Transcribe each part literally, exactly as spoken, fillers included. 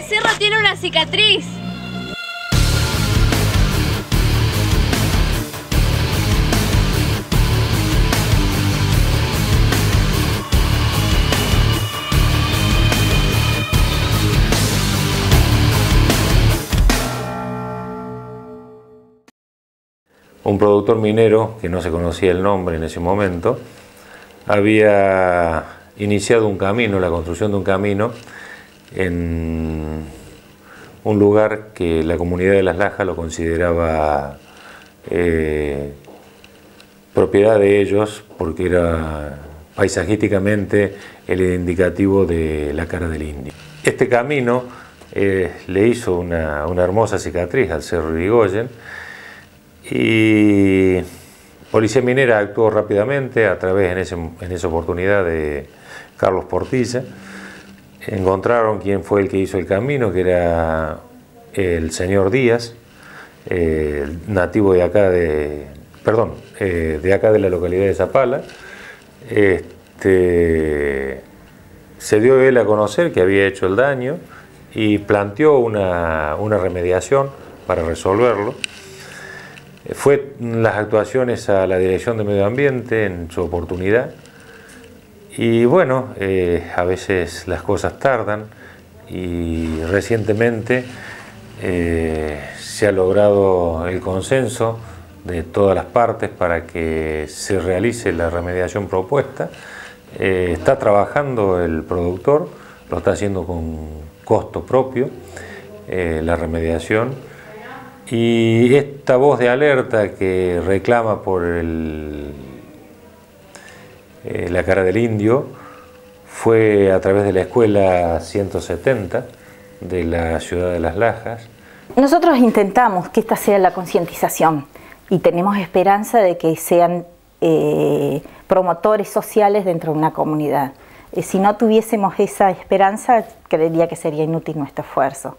El cerro tiene una cicatriz. Un productor minero, que no se conocía el nombre en ese momento, había iniciado un camino, la construcción de un camino en un lugar que la comunidad de Las Lajas lo consideraba eh, propiedad de ellos, porque era paisajísticamente el indicativo de la cara del indio. Este camino eh, le hizo una, una hermosa cicatriz al Cerro Irigoyen, y Policía Minera actuó rápidamente a través en, ese, en esa oportunidad de Carlos Portilla. Encontraron quién fue el que hizo el camino, que era el señor Díaz, eh, nativo de acá de, perdón, eh, de acá de la localidad de Zapala. Este, se dio él a conocer que había hecho el daño y planteó una, una remediación para resolverlo. Fue las actuaciones a la Dirección de Medio Ambiente en su oportunidad, y bueno, eh, a veces las cosas tardan, y recientemente eh, se ha logrado el consenso de todas las partes para que se realice la remediación propuesta. Eh, está trabajando el productor, lo está haciendo con costo propio, eh, la remediación. Y esta voz de alerta que reclama por el, eh, la cara del indio fue a través de la escuela ciento setenta de la ciudad de Las Lajas. Nosotros intentamos que esta sea la concientización y tenemos esperanza de que sean eh, promotores sociales dentro de una comunidad. Eh, si no tuviésemos esa esperanza, creería que sería inútil nuestro esfuerzo.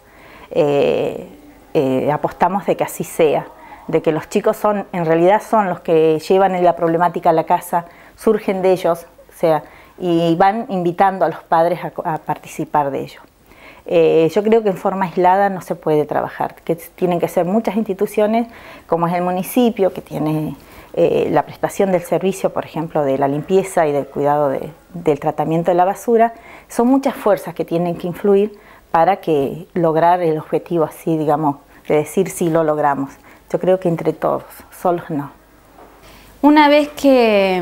Eh, Eh, apostamos de que así sea, de que los chicos son, en realidad son los que llevan la problemática a la casa, surgen de ellos, o sea, y van invitando a los padres a, a participar de ello. Eh, yo creo que en forma aislada no se puede trabajar, que tienen que ser muchas instituciones, como es el municipio, que tiene eh, la prestación del servicio, por ejemplo, de la limpieza y del cuidado de, del tratamiento de la basura. Son muchas fuerzas que tienen que influir para que lograr el objetivo así, digamos, de decir sí lo logramos. Yo creo que entre todos, solos no. Una vez que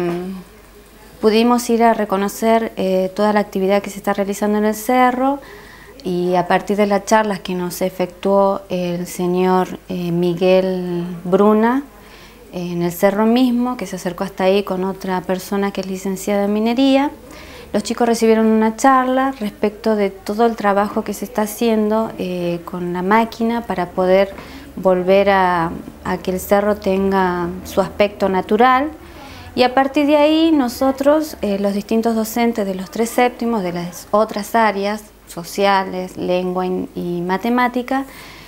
pudimos ir a reconocer eh, toda la actividad que se está realizando en el cerro, y a partir de las charlas que nos efectuó el señor eh, Miguel Bruna, eh, en el cerro mismo, que se acercó hasta ahí con otra persona que es licenciada en minería, los chicos recibieron una charla respecto de todo el trabajo que se está haciendo eh, con la máquina para poder volver a, a que el cerro tenga su aspecto natural, y a partir de ahí nosotros, eh, los distintos docentes de los tres séptimos de las otras áreas, sociales, lengua y, y matemática,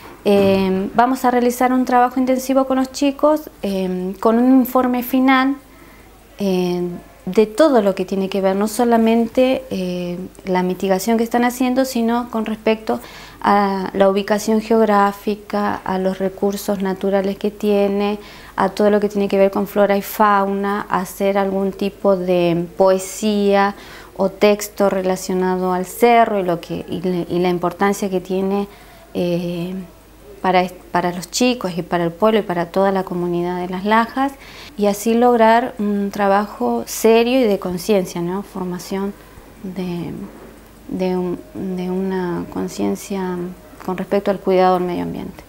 eh, vamos a realizar un trabajo intensivo con los chicos eh, con un informe final eh, de todo lo que tiene que ver, no solamente eh, la mitigación que están haciendo, sino con respecto a la ubicación geográfica, a los recursos naturales que tiene, a todo lo que tiene que ver con flora y fauna, hacer algún tipo de poesía o texto relacionado al cerro y, lo que, y, le, y la importancia que tiene eh, para, para los chicos y para el pueblo y para toda la comunidad de Las Lajas, y así lograr un trabajo serio y de conciencia, ¿no? Formación de, de, un, de una conciencia con respecto al cuidado del medio ambiente.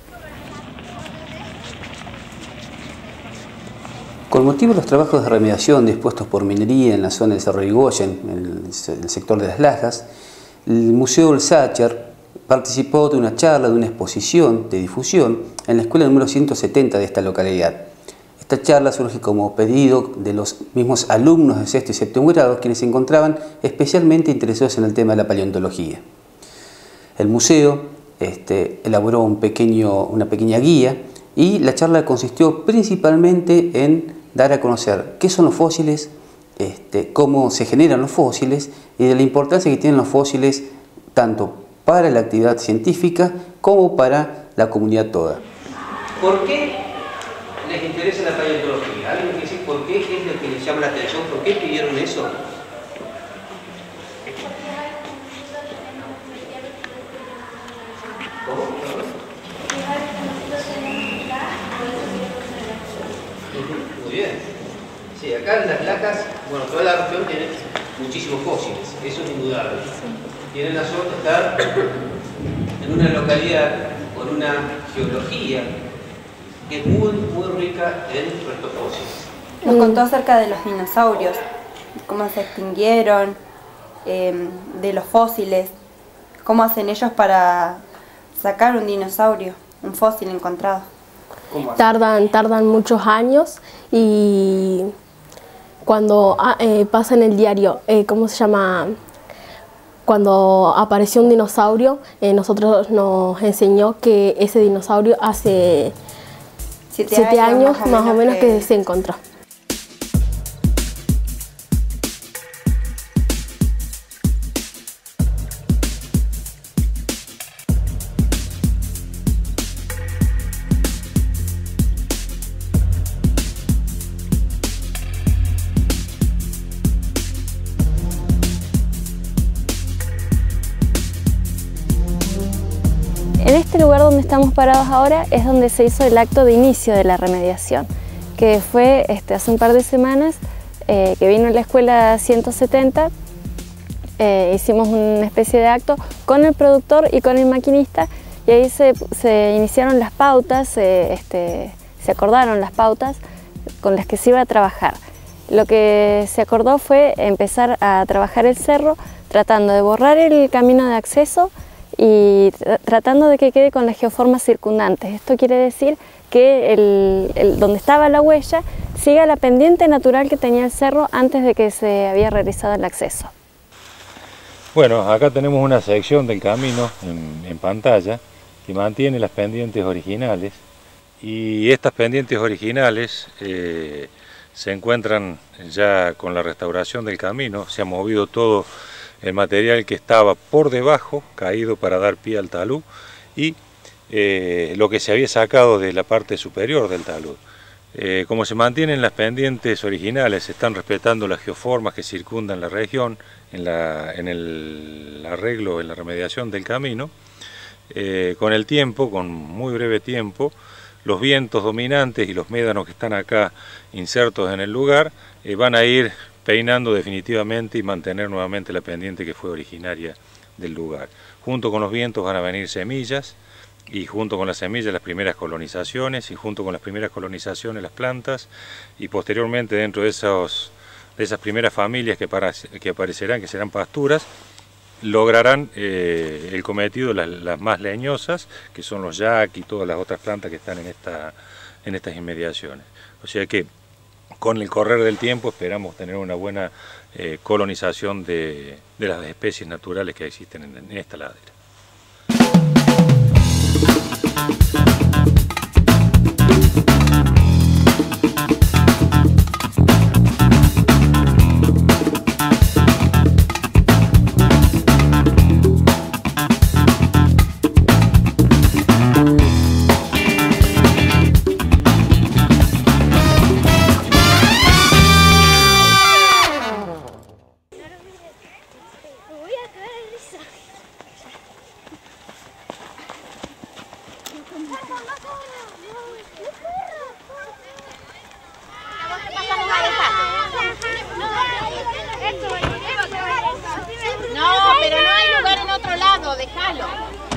Con motivo de los trabajos de remediación dispuestos por Minería en la zona del Cerro Irigoyen, en el sector de Las Lajas, el Museo del Sacher participó de una charla, de una exposición de difusión en la escuela número ciento setenta de esta localidad. Esta charla surge como pedido de los mismos alumnos de sexto y séptimo grado, quienes se encontraban especialmente interesados en el tema de la paleontología. El museo este, elaboró un pequeño, una pequeña guía, y la charla consistió principalmente en dar a conocer qué son los fósiles, este, cómo se generan los fósiles y de la importancia que tienen los fósiles tanto para la actividad científica como para la comunidad toda. ¿Por qué les interesa la paleontología? ¿Alguien me dice por qué? ¿Qué es lo que les llama la atención? ¿Por qué pidieron eso? Muy bien. Sí, acá en las placas, bueno, toda la región tiene muchísimos fósiles, eso es indudable. Tienen la suerte de estar en una localidad con una geología que es muy, muy rica en restos fósiles. Nos contó acerca de los dinosaurios, cómo se extinguieron, eh, de los fósiles, cómo hacen ellos para sacar un dinosaurio, un fósil encontrado. Tardan, tardan muchos años y cuando eh, pasa en el diario, eh, ¿cómo se llama? Cuando apareció un dinosaurio, eh, nosotros nos enseñó que ese dinosaurio hace siete, siete años, años más o menos, más o menos que... que se encontró. En este lugar donde estamos parados ahora es donde se hizo el acto de inicio de la remediación, que fue este, hace un par de semanas eh, que vino la escuela ciento setenta, eh, hicimos una especie de acto con el productor y con el maquinista y ahí se, se iniciaron las pautas, eh, este, se acordaron las pautas con las que se iba a trabajar. Lo que se acordó fue empezar a trabajar el cerro tratando de borrar el camino de acceso y tratando de que quede con las geoformas circundantes. Esto quiere decir que el, el, donde estaba la huella siga la pendiente natural que tenía el cerro antes de que se había realizado el acceso. Bueno, acá tenemos una sección del camino en, en pantalla que mantiene las pendientes originales y estas pendientes originales eh, se encuentran ya con la restauración del camino, se ha movido todo el material que estaba por debajo, caído para dar pie al talud, y eh, lo que se había sacado de la parte superior del talud. Eh, como se mantienen las pendientes originales, se están respetando las geoformas que circundan la región en, la, en el arreglo, en la remediación del camino, eh, con el tiempo, con muy breve tiempo, los vientos dominantes y los médanos que están acá insertos en el lugar eh, van a ir peinando definitivamente y mantener nuevamente la pendiente que fue originaria del lugar. Junto con los vientos van a venir semillas y junto con las semillas las primeras colonizaciones y junto con las primeras colonizaciones las plantas y posteriormente dentro de, esos, de esas primeras familias que, para, que aparecerán, que serán pasturas, lograrán eh, el cometido las, las más leñosas, que son los yac y todas las otras plantas que están en, esta, en estas inmediaciones. O sea que con el correr del tiempo esperamos tener una buena eh, colonización de, de las especies naturales que existen en, en esta ladera. No, pero no hay lugar en otro lado, déjalo.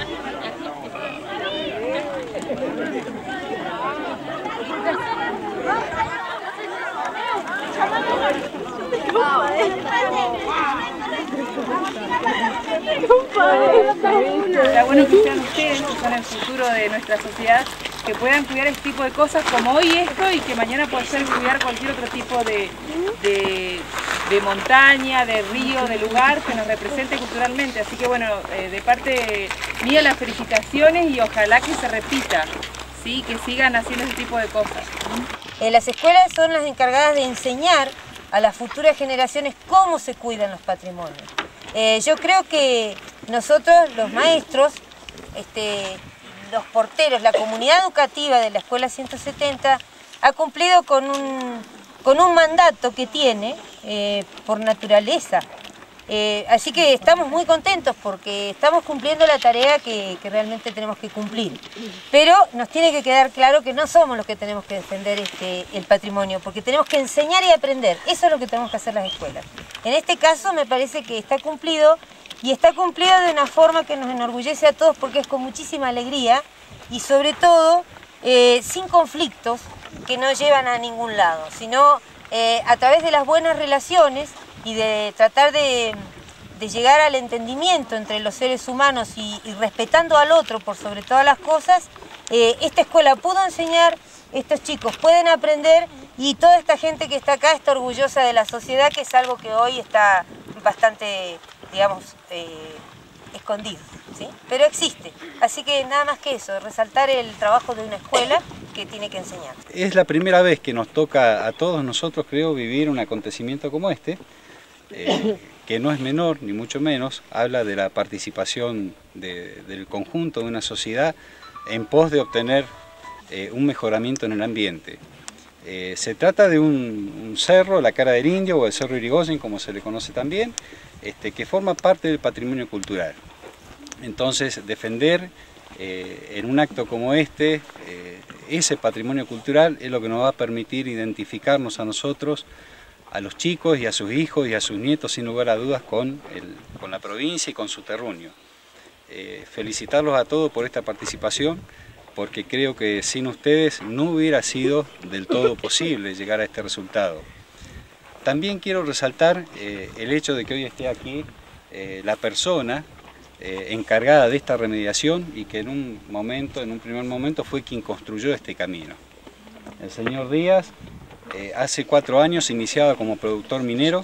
Está bueno que sean ustedes, que son el futuro de nuestra sociedad, que puedan cuidar este tipo de cosas como hoy esto y que mañana pueda ser cuidar cualquier otro tipo de, de, de montaña, de río, de lugar que nos represente culturalmente. Así que bueno, eh, de parte mía las felicitaciones y ojalá que se repita, ¿sí? Que sigan haciendo este tipo de cosas. Eh, las escuelas son las encargadas de enseñar a las futuras generaciones cómo se cuidan los patrimonios. Eh, yo creo que nosotros los maestros, este, los porteros, la comunidad educativa de la Escuela ciento setenta ha cumplido con un, con un mandato que tiene eh, por naturaleza. Eh, así que estamos muy contentos porque estamos cumpliendo la tarea que, que realmente tenemos que cumplir. Pero nos tiene que quedar claro que no somos los que tenemos que defender este, el patrimonio, porque tenemos que enseñar y aprender. Eso es lo que tenemos que hacer las escuelas. En este caso me parece que está cumplido, y está cumplido de una forma que nos enorgullece a todos porque es con muchísima alegría y sobre todo eh, sin conflictos que no llevan a ningún lado, sino eh, a través de las buenas relaciones y de tratar de, de llegar al entendimiento entre los seres humanos y, y respetando al otro por sobre todas las cosas, eh, esta escuela pudo enseñar, estos chicos pueden aprender y toda esta gente que está acá está orgullosa de la sociedad, que es algo que hoy está bastante, digamos, eh, escondido, ¿sí? Pero existe. Así que nada más que eso, resaltar el trabajo de una escuela que tiene que enseñar. Es la primera vez que nos toca a todos nosotros, creo, vivir un acontecimiento como este, eh, que no es menor, ni mucho menos, habla de la participación de, del conjunto de una sociedad en pos de obtener eh, un mejoramiento en el ambiente. Eh, se trata de un, un cerro, la Cara del Indio, o el Cerro Irigoyen, como se le conoce también, este, que forma parte del patrimonio cultural. Entonces, defender eh, en un acto como este, eh, ese patrimonio cultural es lo que nos va a permitir identificarnos a nosotros, a los chicos y a sus hijos y a sus nietos, sin lugar a dudas, con, el, con la provincia y con su terruño. Eh, felicitarlos a todos por esta participación, porque creo que sin ustedes no hubiera sido del todo posible llegar a este resultado. También quiero resaltar eh, el hecho de que hoy esté aquí eh, la persona eh, encargada de esta remediación y que en un momento, en un primer momento, fue quien construyó este camino. El señor Díaz eh, hace cuatro años iniciaba como productor minero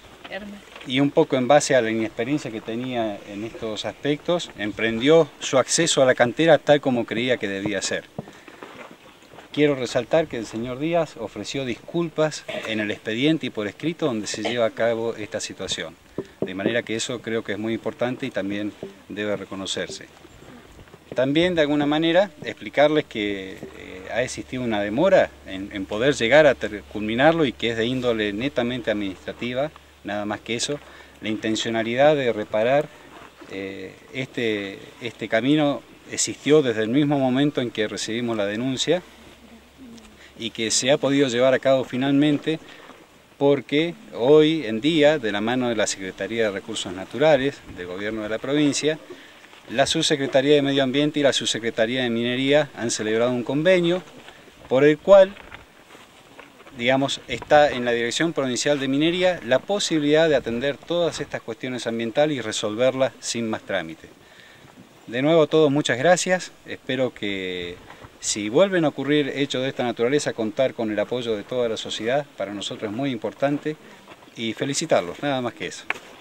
y un poco en base a la inexperiencia que tenía en estos aspectos, emprendió su acceso a la cantera tal como creía que debía ser. Quiero resaltar que el señor Díaz ofreció disculpas en el expediente y por escrito donde se lleva a cabo esta situación. De manera que eso creo que es muy importante y también debe reconocerse. También, de alguna manera, explicarles que eh, ha existido una demora en, en poder llegar a culminarlo y que es de índole netamente administrativa, nada más que eso. La intencionalidad de reparar eh, este, este camino existió desde el mismo momento en que recibimos la denuncia y que se ha podido llevar a cabo finalmente porque hoy en día, de la mano de la Secretaría de Recursos Naturales del Gobierno de la provincia, la Subsecretaría de Medio Ambiente y la Subsecretaría de Minería han celebrado un convenio por el cual, digamos, está en la Dirección Provincial de Minería la posibilidad de atender todas estas cuestiones ambientales y resolverlas sin más trámite. De nuevo a todos muchas gracias, espero que si vuelven a ocurrir hechos de esta naturaleza, contar con el apoyo de toda la sociedad, para nosotros es muy importante, y felicitarlos, nada más que eso.